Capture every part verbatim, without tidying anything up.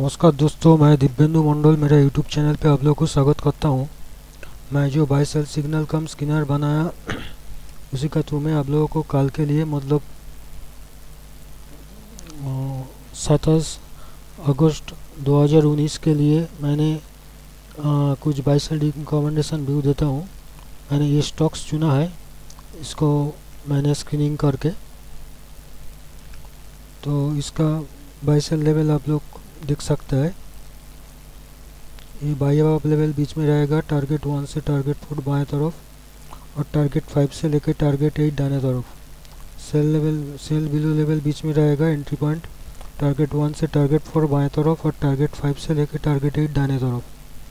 नमस्कार दोस्तों, मैं दिव्येंदु मंडल मेरे यूट्यूब चैनल पे आप लोगों को स्वागत करता हूँ। मैं जो buy sell signal cum screener बनाया उसी का थ्रू में आप लोगों को कल के लिए मतलब सत्ताईस अगस्त दो हज़ार उन्नीस के लिए मैंने आ, कुछ बाय सेल रिकमेंडेशन व्यू देता हूँ। मैंने ये स्टॉक्स चुना है, इसको मैंने स्क्रीनिंग करके, तो इसका बाय सेल लेवल आप लोग देख सकते हैं। ये बाय अप लेवल बीच में रहेगा, टारगेट वन से टारगेट फोर बाएं तरफ और टारगेट फाइव से लेकर टारगेट एट दाने तरफ। Sell level sell below level बीच में रहेगा, एंट्री पॉइंट टारगेट वन से टारगेट फोर बाएं तरफ और टारगेट फाइव से लेकर टारगेट एट दाने तरफ।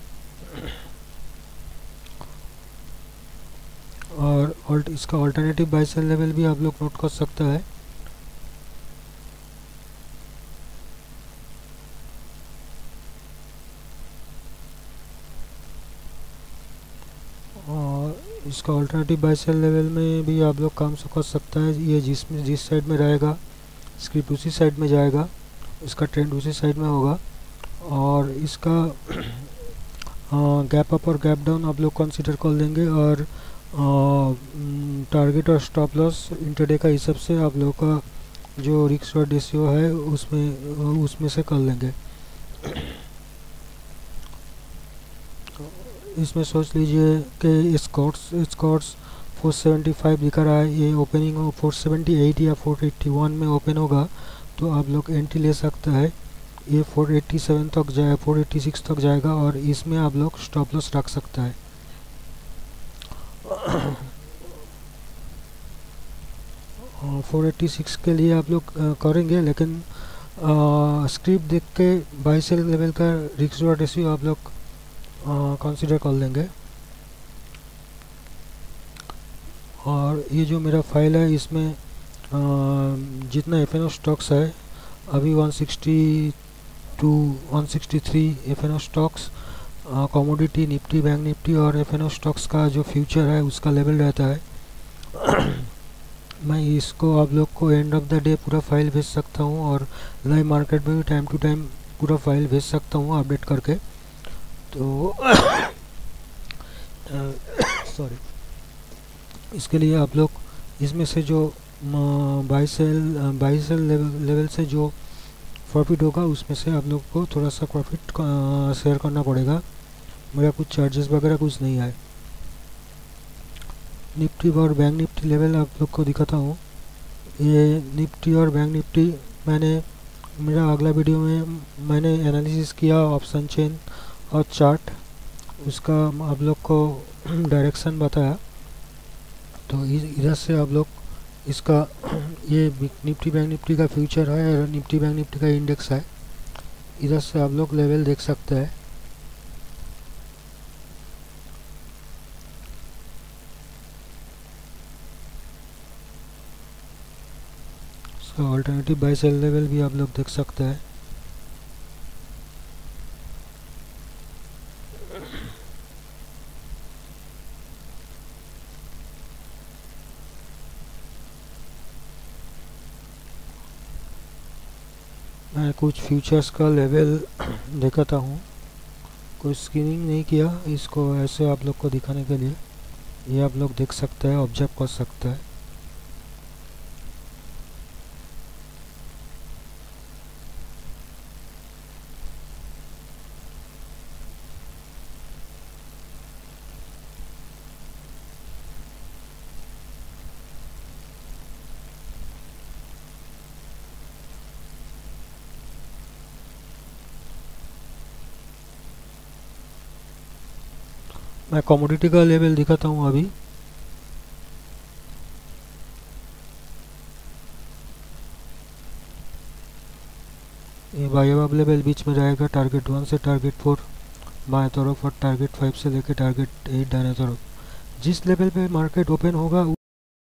और ऑल्ट इसका ऑल्टरनेटिव बाय सेल लेवल भी आप लोग नोट कर सकते हैं। और इसका ऑल्टरनेटिव बाय सेल लेवल में भी आप लोग काम कर सकता है। ये जिसमें जिस साइड में रहेगा स्क्रिप्ट उसी साइड में जाएगा, इसका ट्रेंड उसी साइड में होगा। और इसका गैप अप और गैप डाउन आप लोग कंसीडर कर लेंगे। और टारगेट और स्टॉप लॉस इंटरडे का हिसाब से आप लोग का जो रिस्क और रेशियो है उसमें उसमें से कर लेंगे। इसमें सोच लीजिए कि स्कॉट्स स्कॉट्स फोर सेवेंटी फाइव दिखा रहा है, ये ओपनिंग हो फोर सेवेंटी एट या फोर एट्टी वन में ओपन होगा तो आप लोग एंट्री ले सकते हैं। ये फोर एट्टी सेवन तक जाए फोर एट्टी सिक्स तक जाएगा और इसमें आप लोग स्टॉप लॉस रख सकते हैं। फोर एट्टी सिक्स के लिए आप लोग करेंगे, लेकिन स्क्रिप्ट देख के बाय सेल लेवल का रिस्क और रेशियो आप लोग कंसीडर कर लेंगे। और ये जो मेरा फाइल है इसमें आ, जितना एफ एन ओ स्टॉक्स है अभी one sixty two one sixty three F N O stocks, commodity Nifty bank Nifty और एफ एन ओ स्टॉक्स का जो फ्यूचर है उसका लेवल रहता है। मैं इसको आप लोग को एंड ऑफ द डे पूरा फाइल भेज सकता हूँ और लाइव मार्केट में भी टाइम टू टाइम पूरा फाइल भेज सकता हूँ अपडेट करके। तो सॉरी, इसके लिए आप लोग इसमें से जो buy sell buy sell level level से जो प्रॉफिट होगा उसमें से आप लोग को थोड़ा सा प्रॉफिट शेयर करना पड़ेगा। मेरा कुछ चार्जेस वगैरह कुछ नहीं है। निफ्टी और बैंक निफ्टी लेवल आप लोग को दिखाता हूँ। ये निफ्टी और बैंक निफ्टी मैंने मेरा अगला वीडियो में मैंने एनालिसिस किया, ऑप्शन चेन और चार्ट, उसका आप लोग को डायरेक्शन बताया। तो इधर से आप लोग इसका ये निफ्टी बैंक निफ्टी का फ्यूचर है और निफ्टी बैंक निफ्टी का इंडेक्स है, इधर से आप लोग लेवल देख सकते हैं। इसका ऑल्टरनेटिव बाय सेल लेवल भी आप लोग देख सकते हैं। मैं कुछ फ्यूचर्स का लेवल दिखाता हूँ, कोई स्क्रीनिंग नहीं किया, इसको ऐसे आप लोग को दिखाने के लिए ये आप लोग देख सकते हैं, ऑब्जर्व कर सकते हैं। मैं कमोडिटी का लेवल दिखाता हूँ अभी। ये बाय अप लेवल बीच में रहेगा, टारगेट वन से टारगेट फोर बाएं तरफ और टारगेट फाइव से लेकर टारगेट एट दाएं तरफ। जिस लेवल पे मार्केट ओपन होगा